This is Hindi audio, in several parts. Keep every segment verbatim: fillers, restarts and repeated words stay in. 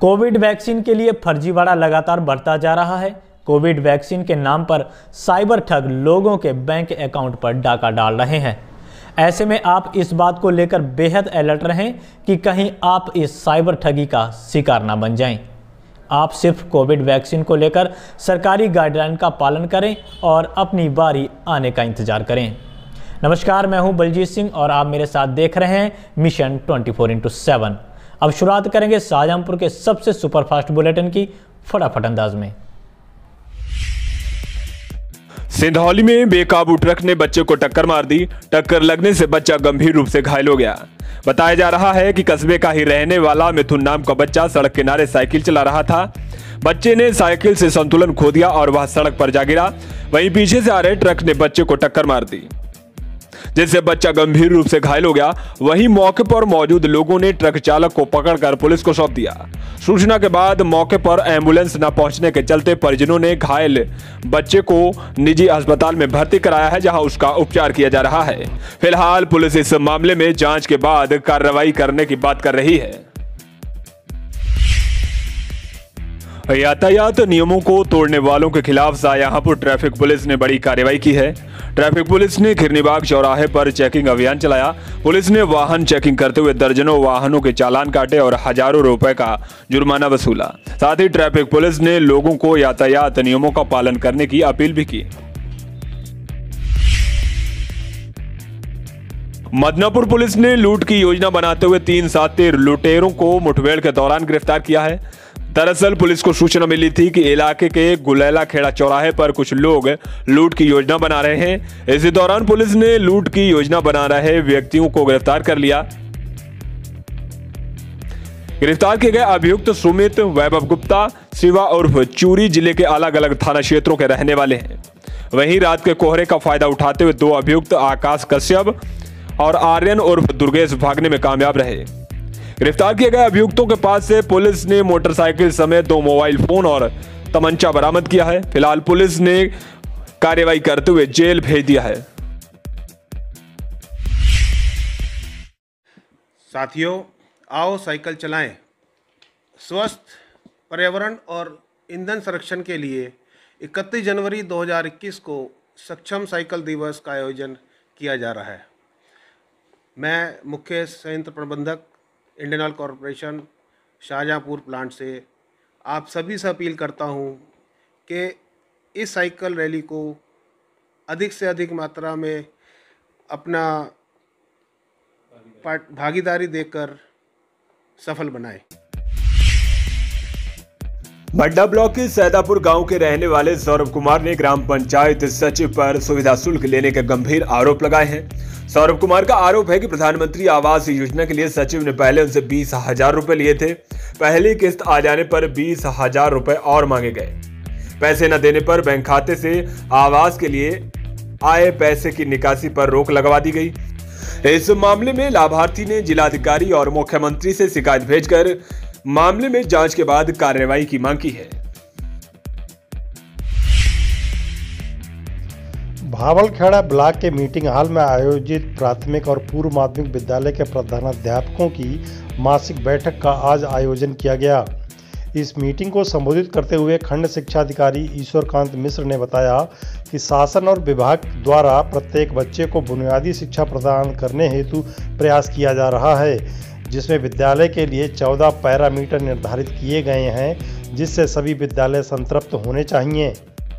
कोविड वैक्सीन के लिए फर्जीवाड़ा लगातार बढ़ता जा रहा है। कोविड वैक्सीन के नाम पर साइबर ठग लोगों के बैंक अकाउंट पर डाका डाल रहे हैं। ऐसे में आप इस बात को लेकर बेहद अलर्ट रहें कि कहीं आप इस साइबर ठगी का शिकार ना बन जाएं। आप सिर्फ कोविड वैक्सीन को लेकर सरकारी गाइडलाइन का पालन करें और अपनी बारी आने का इंतजार करें। नमस्कार, मैं हूं बलजीत सिंह और आप मेरे साथ देख रहे हैं mission twenty four into seven. अब शुरुआत करेंगे शाहजहांपुर के सबसे सुपरफास्ट बुलेटिन की फटाफट अंदाज में। सिंधौली में बेकाबू ट्रक ने बच्चे को टक्कर मार दी। टक्कर लगने से बच्चा गंभीर रूप से घायल हो गया। बताया जा रहा है कि कस्बे का ही रहने वाला मिथुन नाम का बच्चा सड़क किनारे साइकिल चला रहा था। बच्चे ने साइकिल से संतुलन खो दिया और वह सड़क पर जा गिरा। वहीं पीछे से आ रहे ट्रक ने बच्चे को टक्कर मार दी, जिससे बच्चा गंभीर रूप से घायल हो गया। वहीं मौके पर मौजूद लोगों ने ट्रक चालक को पकड़कर पुलिस को सौंप दिया। सूचना के बाद मौके पर एम्बुलेंस न पहुंचने के चलते परिजनों ने घायल बच्चे को निजी अस्पताल में भर्ती कराया है, जहां उसका उपचार किया जा रहा है। फिलहाल पुलिस इस मामले में जांच के बाद कार्रवाई करने की बात कर रही है। यातायात नियमों को तोड़ने वालों के खिलाफ शाहजहांपुर ट्रैफिक पुलिस ने बड़ी कार्रवाई की है। ट्रैफिक पुलिस ने खिरनीबाग चौराहे पर चेकिंग अभियान चलाया। पुलिस ने वाहन चेकिंग करते हुए दर्जनों वाहनों के चालान काटे और हजारों रुपए का जुर्माना वसूला। साथ ही ट्रैफिक पुलिस ने लोगों को यातायात नियमों का पालन करने की अपील भी की। मदनापुर पुलिस ने लूट की योजना बनाते हुए तीन शातिर लुटेरों को मुठभेड़ के दौरान गिरफ्तार किया है। दरअसल पुलिस को सूचना मिली थी कि इलाके के गुलेला खेड़ा चौराहे पर कुछ लोग लूट की योजना बना रहे हैं। इसी दौरान पुलिस ने लूट की योजना बना रहे व्यक्तियों को गिरफ्तार कर लिया। गिरफ्तार किए गए अभियुक्त सुमित, वैभव गुप्ता, शिवा उर्फ चूरी जिले के अलग अलग थाना क्षेत्रों के रहने वाले हैं। वहीं रात के कोहरे का फायदा उठाते हुए दो अभियुक्त आकाश कश्यप और आर्यन उर्फ दुर्गेश भागने में कामयाब रहे। गिरफ्तार किए गए अभियुक्तों के पास से पुलिस ने मोटरसाइकिल समेत दो मोबाइल फोन और तमंचा बरामद किया है। फिलहाल पुलिस ने कार्रवाई करते हुए जेल भेज दिया है। साथियों, आओ साइकिल चलाएं। स्वस्थ पर्यावरण और ईंधन संरक्षण के लिए इकतीस जनवरी दो हज़ार इक्कीस को सक्षम साइकिल दिवस का आयोजन किया जा रहा है। मैं मुख्य संयंत्र प्रबंधक Indian oil corporation Shahjahanpur plant से आप सभी से अपील करता हूं कि इस साइकिल रैली को अधिक से अधिक मात्रा में अपना भागीदारी देकर सफल बनाएं। मड्डा ब्लॉक के सैदापुर गांव के रहने वाले सौरभ कुमार ने ग्राम पंचायत सचिव पर सुविधा शुल्क लेने के गंभीर आरोप लगाए हैं। सौरभ कुमार का आरोप है कि प्रधानमंत्री आवास योजना के लिए सचिव ने पहले उनसे बीस हजार रुपए लिए थे। पहली किस्त आ जाने पर बीस हजार रुपए और मांगे गए। पैसे न देने पर बैंक खाते से आवास के लिए आए पैसे की निकासी पर रोक लगवा दी गई। इस मामले में लाभार्थी ने जिलाधिकारी और मुख्यमंत्री से शिकायत भेजकर मामले में जांच के बाद कार्रवाई की मांग की है। भावलखेड़ा ब्लॉक के मीटिंग हॉल में आयोजित प्राथमिक और पूर्व माध्यमिक विद्यालय के प्रधानाध्यापकों की मासिक बैठक का आज आयोजन किया गया। इस मीटिंग को संबोधित करते हुए खंड शिक्षा अधिकारी ईश्वरकांत मिश्र ने बताया कि शासन और विभाग द्वारा प्रत्येक बच्चे को बुनियादी शिक्षा प्रदान करने हेतु प्रयास किया जा रहा है, जिसमें विद्यालय के लिए चौदह पैरामीटर निर्धारित किए गए हैं, जिससे सभी विद्यालय संतृप्त होने चाहिए।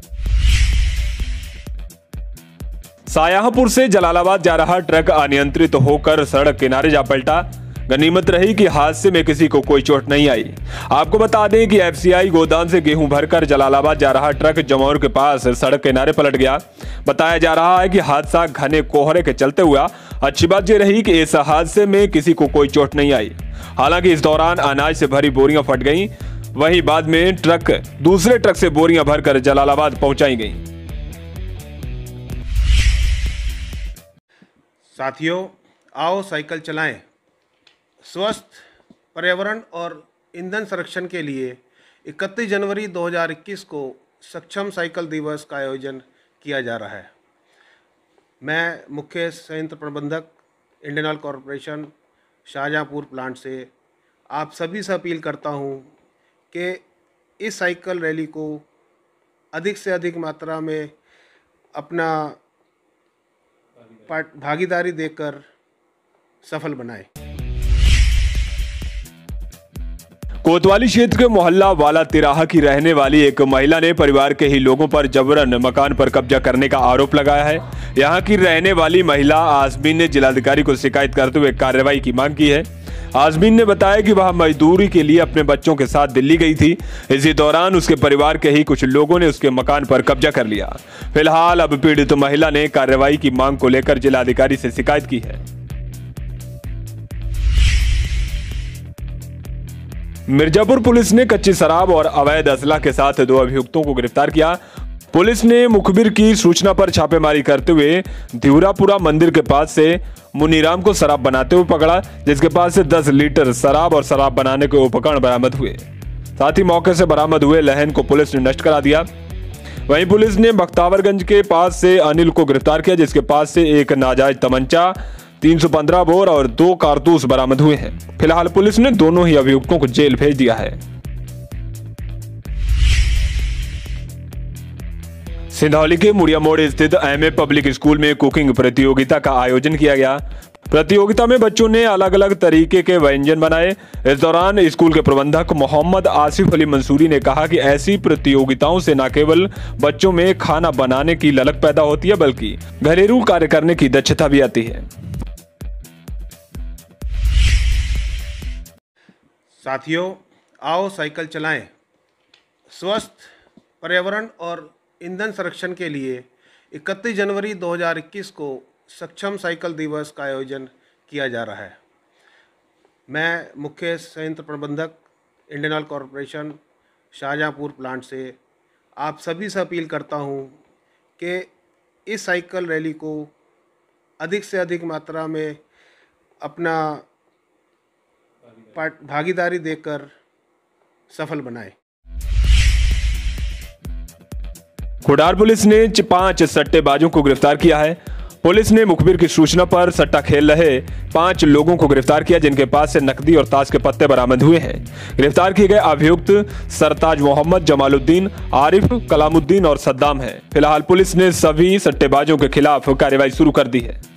शाहजहांपुर से जलालाबाद जा रहा ट्रक अनियंत्रित होकर सड़क किनारे जा पलटा। गनीमत रही कि हादसे में किसी को कोई चोट नहीं आई। आपको बता दें कि एफसीआई गोदाम से गेहूं भरकर जलालाबाद जा रहा ट्रक जमौर के पास सड़क किनारे पलट गया। बताया जा रहा है कि हादसा घने कोहरे के चलते हुआ। अच्छी बात यह रही कि इस हादसे में किसी को कोई चोट नहीं आई। हालांकि इस दौरान अनाज से भरी बोरियां फट गईं। वहीं बाद में ट्रक दूसरे ट्रक से बोरियां भरकर जलालाबाद पहुंचाई गईं। साथियों, आओ साइकिल चलाएं। स्वस्थ पर्यावरण और ईंधन संरक्षण के लिए इकतीस जनवरी दो हज़ार इक्कीस को सक्षम साइकिल दिवस का आयोजन किया जा रहा है। मैं मुख्य संयंत्र प्रबंधक Indian oil corporation Shahjahanpur plant से आप सभी से अपील करता हूं कि इस साइकिल रैली को अधिक से अधिक मात्रा में अपना भागीदारी देकर सफल बनाए। कोतवाली क्षेत्र के मोहल्ला वाला तिराहा की रहने वाली एक महिला ने परिवार के ही लोगों पर जबरन मकान पर कब्जा करने का आरोप लगाया है। यहां की रहने वाली महिला आजमीन ने जिलाधिकारी को शिकायत करते हुए कार्रवाई की मांग की है। आजमीन ने बताया कि वह मजदूरी के लिए अपने बच्चों के साथ दिल्ली गई थी। इसी दौरान उसके परिवार के ही कुछ लोगों ने उसके मकान पर कब्जा कर लिया। फिलहाल अब पीड़ित महिला ने कार्रवाई की मांग को लेकर जिलाधिकारी से शिकायत की है। मिर्जापुर पुलिस ने कच्ची शराब और अवैध असला के साथ दो अभियुक्तों को गिरफ्तार किया। पुलिस ने मुखबिर की सूचना पर छापेमारी करते हुए धिवरापुरा मंदिर के पास से मुनीराम को शराब बनाते हुए पकड़ा, जिसके पास से दस लीटर शराब और शराब बनाने के उपकरण बरामद हुए। साथ ही मौके से बरामद हुए लहन को पुलिस ने नष्ट करा दिया। वहीं पुलिस ने बख्तावरगंज के पास से अनिल को गिरफ्तार किया, जिसके पास से एक नाजायज तमंचा, तीन सौ पंद्रह बोर और दो कारतूस बरामद हुए हैं। फिलहाल पुलिस ने दोनों ही अभियुक्तों को जेल भेज दिया है। सिंधौली के मुड़िया मोड़ स्थित एमए पब्लिक स्कूल में कुकिंग प्रतियोगिता का आयोजन किया गया। प्रतियोगिता में बच्चों ने अलग अलग तरीके के व्यंजन बनाए। इस दौरान स्कूल के प्रबंधक मोहम्मद आसिफ अली मंसूरी ने कहा कि ऐसी प्रतियोगिताओं से न केवल बच्चों में खाना बनाने की ललक पैदा होती है, बल्कि घरेलू कार्य करने की दक्षता भी आती है। साथियों, आओ साइकिल चलाएं। स्वस्थ पर्यावरण और ईंधन संरक्षण के लिए इकतीस जनवरी दो हज़ार इक्कीस को सक्षम साइकिल दिवस का आयोजन किया जा रहा है। मैं मुख्य संयंत्र प्रबंधक Indian oil corporation Shahjahanpur plant से आप सभी से अपील करता हूं कि इस साइकिल रैली को अधिक से अधिक मात्रा में अपना भागीदारी देकर सफल बनाए। खुडार पुलिस ने पांच सट्टेबाजों को गिरफ्तार किया है। पुलिस ने मुखबिर की सूचना पर सट्टा खेल रहे पांच लोगों को गिरफ्तार किया, जिनके पास से नकदी और ताश के पत्ते बरामद हुए हैं। गिरफ्तार किए गए अभियुक्त सरताज मोहम्मद, जमालुद्दीन, आरिफ, कलामुद्दीन और सद्दाम हैं। फिलहाल पुलिस ने सभी सट्टेबाजों के खिलाफ कार्रवाई शुरू कर दी है।